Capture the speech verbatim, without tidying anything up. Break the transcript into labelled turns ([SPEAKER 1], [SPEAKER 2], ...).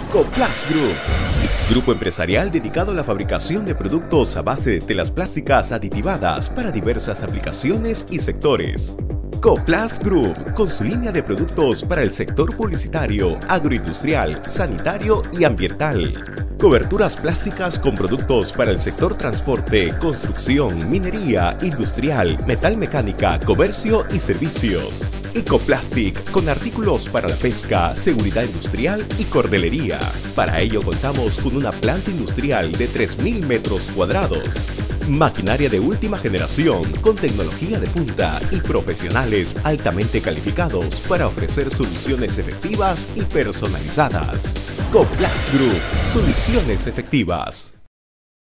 [SPEAKER 1] Coplast Group, grupo empresarial dedicado a la fabricación de productos a base de telas plásticas aditivadas para diversas aplicaciones y sectores. Coplast Group, con su línea de productos para el sector publicitario, agroindustrial, sanitario y ambiental. Coberturas plásticas con productos para el sector transporte, construcción, minería, industrial, metalmecánica, comercio y servicios. Ecoplastic, con artículos para la pesca, seguridad industrial y cordelería. Para ello contamos con una planta industrial de tres mil metros cuadrados. Maquinaria de última generación con tecnología de punta y profesionales altamente calificados para ofrecer soluciones efectivas y personalizadas. Coplast Group, soluciones efectivas.